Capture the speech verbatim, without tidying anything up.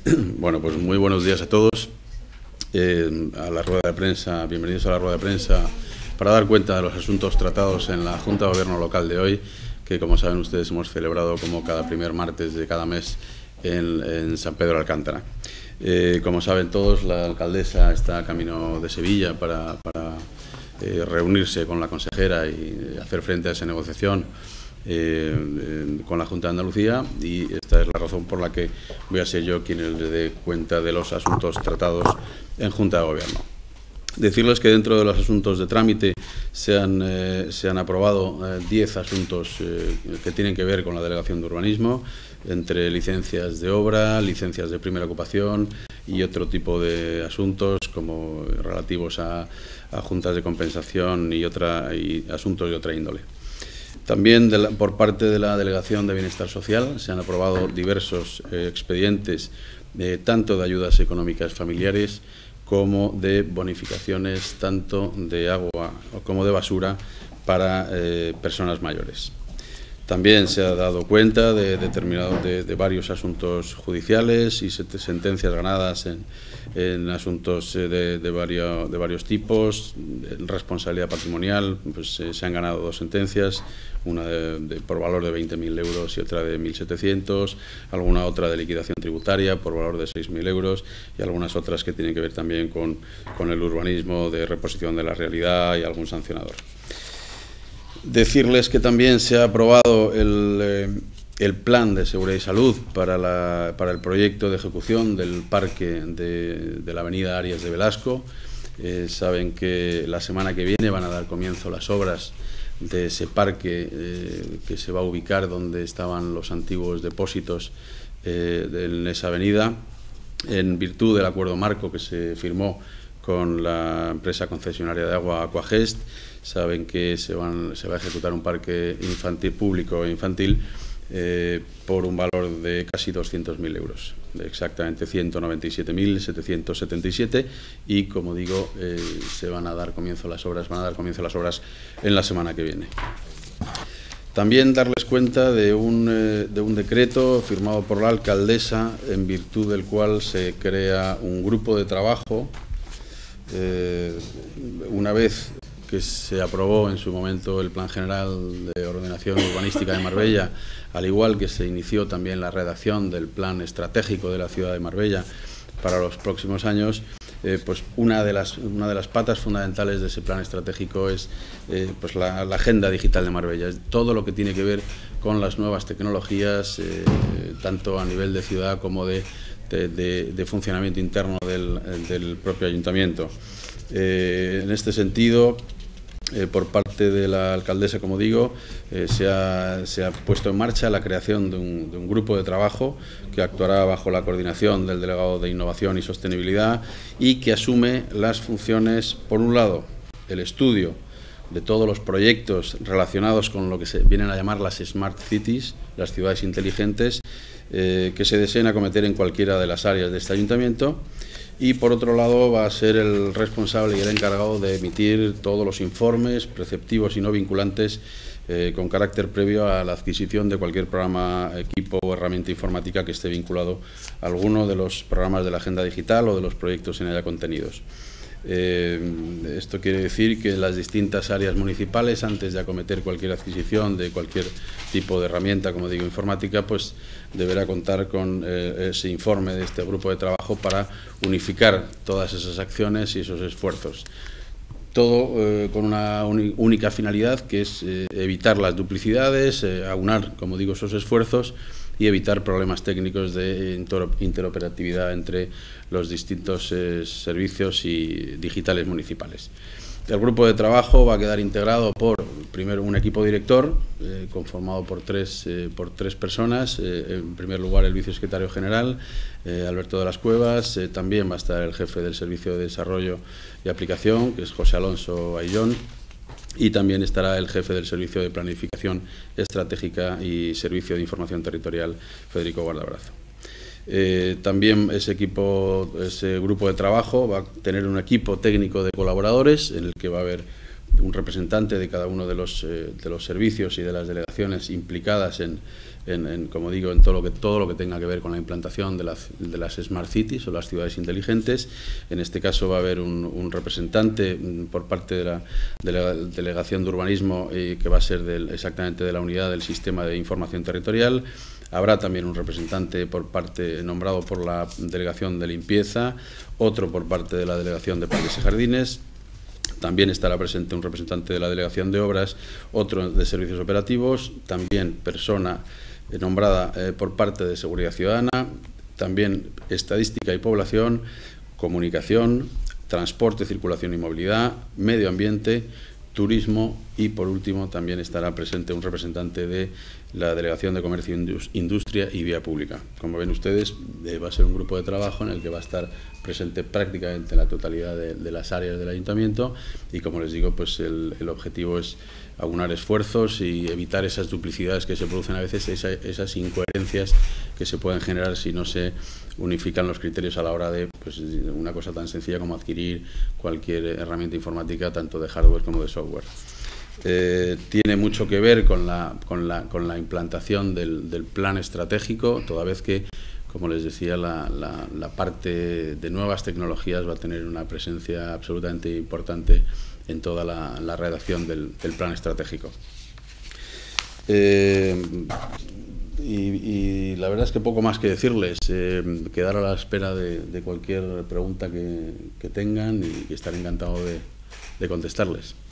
Bueno, pues muy buenos días a todos. Eh, a la rueda de prensa, bienvenidos a la rueda de prensa para dar cuenta de los asuntos tratados en la Junta de Gobierno local de hoy, que como saben ustedes hemos celebrado como cada primer martes de cada mes en, en San Pedro de Alcántara. Eh, como saben todos, la alcaldesa está a camino de Sevilla para, para eh, reunirse con la consejera y hacer frente a esa negociación Eh, eh, con la Junta de Andalucía, y esta es la razón por la que voy a ser yo quien les dé cuenta de los asuntos tratados en Junta de Gobierno. Decirles que dentro de los asuntos de trámite se han, eh, se han aprobado diez eh, asuntos eh, que tienen que ver con la Delegación de Urbanismo, entre licencias de obra, licencias de primera ocupación y otro tipo de asuntos como relativos a, a juntas de compensación y, otra, y asuntos de otra índole. También de la, por parte de la Delegación de Bienestar Social se han aprobado diversos eh, expedientes eh, tanto de ayudas económicas familiares como de bonificaciones tanto de agua como de basura para eh, personas mayores. También se ha dado cuenta de, determinado, de, de varios asuntos judiciales y sentencias ganadas en, en asuntos de, de, varios, de varios tipos. En responsabilidad patrimonial, pues eh, se han ganado dos sentencias, una de, de, por valor de veinte mil euros y otra de mil setecientos, alguna otra de liquidación tributaria por valor de seis mil euros y algunas otras que tienen que ver también con, con el urbanismo de reposición de la realidad y algún sancionador. Decirles que también se ha aprobado el, eh, el plan de seguridad y salud para, la, para el proyecto de ejecución del parque de, de la avenida Arias de Velasco. Eh, saben que la semana que viene van a dar comienzo las obras de ese parque eh, que se va a ubicar donde estaban los antiguos depósitos eh, de, en esa avenida, en virtud del acuerdo marco que se firmó con la empresa concesionaria de agua Aquagest. Saben que se, van, se va a ejecutar un parque infantil público e infantil eh, por un valor de casi doscientos mil euros, de exactamente ciento noventa y siete mil setecientos setenta y siete, y como digo, eh, se van a dar comienzo las obras, van a dar comienzo las obras en la semana que viene. También darles cuenta de un, eh, de un decreto firmado por la alcaldesa, en virtud del cual se crea un grupo de trabajo. Eh, una vez que se aprobó en su momento el Plan General de Ordenación Urbanística de Marbella, al igual que se inició también la redacción del Plan Estratégico de la ciudad de Marbella para los próximos años, eh, pues una de, las, una de las patas fundamentales de ese plan estratégico es eh, pues la, la agenda digital de Marbella, es todo lo que tiene que ver con las nuevas tecnologías, eh, tanto a nivel de ciudad como de, de, de, de funcionamiento interno del, del propio ayuntamiento. Eh, en este sentido, eh, por parte de la alcaldesa, como digo, eh, se, ha, se ha puesto en marcha la creación de un, de un grupo de trabajo que actuará bajo la coordinación del delegado de Innovación y Sostenibilidad y que asume las funciones, por un lado, el estudio de todos los proyectos relacionados con lo que se vienen a llamar las Smart Cities, las ciudades inteligentes, eh, que se deseen acometer en cualquiera de las áreas de este ayuntamiento. Y por otro lado va a ser el responsable y el encargado de emitir todos los informes preceptivos y no vinculantes eh, con carácter previo a la adquisición de cualquier programa, equipo o herramienta informática que esté vinculado a alguno de los programas de la agenda digital o de los proyectos en ella contenidos. Eh, esto quiere decir que las distintas áreas municipales, antes de acometer cualquier adquisición de cualquier tipo de herramienta, como digo, informática, pues deberá contar con eh, ese informe de este grupo de trabajo para unificar todas esas acciones y esos esfuerzos. Todo eh, con una única finalidad, que es eh, evitar las duplicidades, eh, aunar, como digo, esos esfuerzos y evitar problemas técnicos de interoperatividad entre los distintos eh, servicios y digitales municipales. El grupo de trabajo va a quedar integrado por, primero, un equipo director eh, conformado por tres, eh, por tres personas. Eh, en primer lugar, el vicesecretario general, eh, Alberto de las Cuevas. Eh, también va a estar el jefe del Servicio de Desarrollo y Aplicación, que es José Alonso Ayllón. Y también estará el jefe del Servicio de Planificación Estratégica y Servicio de Información Territorial, Federico Guardabrazo. Eh, también ese equipo, ese grupo de trabajo va a tener un equipo técnico de colaboradores en el que va a haber un representante de cada uno de los, eh, de los servicios y de las delegaciones implicadas en, en, en, como digo, en todo lo que, todo lo que tenga que ver con la implantación de las, de las Smart Cities o las ciudades inteligentes. En este caso va a haber un, un representante por parte de la, de la Delegación de Urbanismo eh, que va a ser del, exactamente de la unidad del Sistema de Información Territorial. Habrá también un representante por parte nombrado por la Delegación de Limpieza, otro por parte de la Delegación de Parques y Jardines. También estará presente un representante de la Delegación de Obras, otro de Servicios Operativos, también persona nombrada eh, por parte de Seguridad Ciudadana, también Estadística y Población, Comunicación, Transporte, Circulación y Movilidad, Medio Ambiente, Turismo y, por último, también estará presente un representante de la Delegación de Comercio, Industria y Vía Pública. Como ven ustedes, eh, va a ser un grupo de trabajo en el que va a estar presente prácticamente la totalidad de, de las áreas del Ayuntamiento y, como les digo, pues el, el objetivo es aunar esfuerzos y evitar esas duplicidades que se producen a veces, esa, esas incoherencias que se pueden generar si no se unifican los criterios a la hora de pues, una cosa tan sencilla como adquirir cualquier herramienta informática, tanto de hardware como de software. Eh, tiene mucho que ver con la, con la, con la implantación del, del plan estratégico, toda vez que, como les decía, la, la, la parte de nuevas tecnologías va a tener una presencia absolutamente importante en toda la, la redacción del, del plan estratégico. Eh, y, y la verdad es que poco más que decirles, eh, quedar a la espera de, de cualquier pregunta que, que tengan y, y estar encantado de, de contestarles.